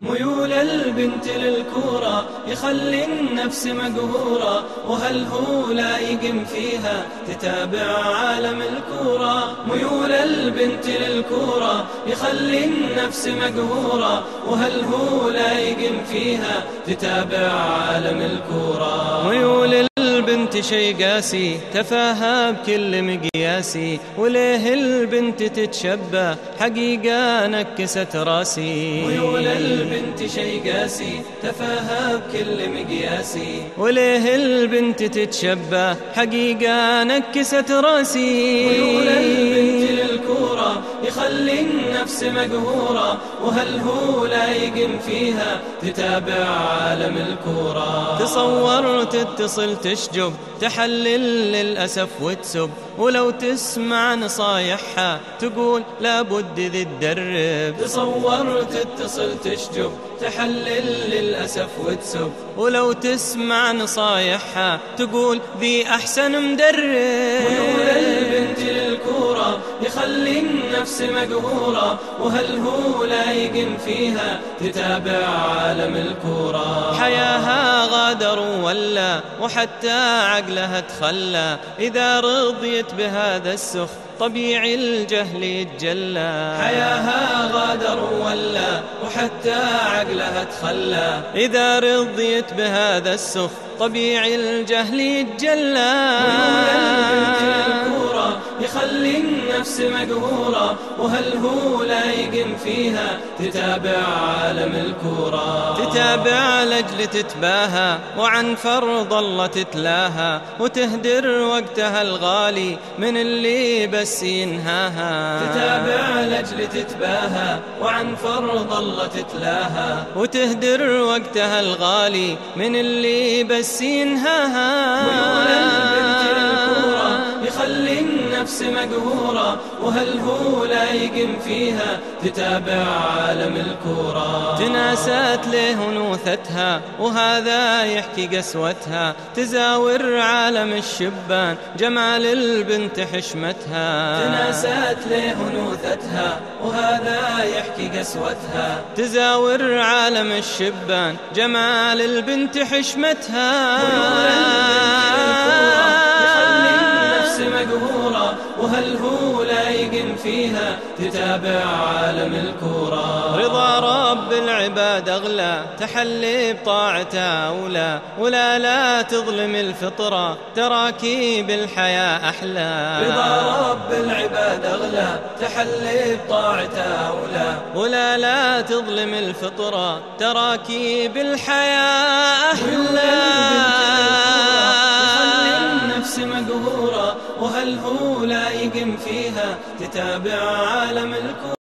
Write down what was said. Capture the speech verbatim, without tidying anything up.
ميول البنت للكورة يخلي النفس مقهورة، وهل هو لايق فيها تتابع عالم الكورة. ميول البنت للكورة يخلي النفس مقهورة، وهل هو لايق فيها تتابع عالم الكورة. ميول البنت شي قاسي تفاهة بكل مقياسي، وليه البنت تتشبه حقيقة نكست راسي. ميول البنت شي قاسي تفاهة بكل مقياسي، وليه البنت تتشبه حقيقة نكست راسي. ميول البنت للكورة يخلي النفس مقهورة، وهل هو لايق فيها تتابع عالم الكورة. تصور تتصل تشجب تحلل للأسف وتسب، ولو تسمع نصايحها تقول لابد ذي تدرب. تصور تتصل تشجب تحلل للأسف وتسب، ولو تسمع نصايحها تقول ذي أحسن مدرب. ميول البنت للكورة يخلي النفس مقهورة، وهل هو لايق فيها تتابع عالم الكورة. حياها غادر ولا وحتى عقلها تخلى، إذا رضيت بهذا السخ طبيعي الجهل يتجلى. حياها غادر ولا وحتى عقلها تخلى، إذا رضيت بهذا السخ طبيعي الجهل يتجلى. يخلي النفس مقهورة، وهل هو لايق فيها تتابع عالم الكورة. تتابع لأجل تتباهى وعن فرض الله تتلاها، وتهدر وقتها الغالي من اللي بس ينهاها. تتابع لأجل تتباهى وعن فرض الله تتلاها، وتهدر وقتها الغالي من اللي بس ينهاها. ميول البنت للكورة يخلي النفس مقهورة، وهل هو لايق فيها تتابع عالم الكورة. تناست له انوثتها وهذا يحكي قسوتها، تزاور عالم الشبان جمال البنت حشمتها. تناست له انوثتها وهذا يحكي قسوتها، تزاور عالم الشبان جمال البنت حشمتها. مقهورة، وهل هو لايق فيها تتابع عالم الكورة. رضا رب العباد أغلى تحلي بطاعته أولى، ولا لا تظلم الفطرة تراكي بالحياة أحلى. رضا رب العباد أغلى تحلي بطاعته أولى، ولا لا تظلم الفطرة تراكي بالحياة أحلى. مقهورة، وهل هو لايق فيها تتابع عالم الكورة.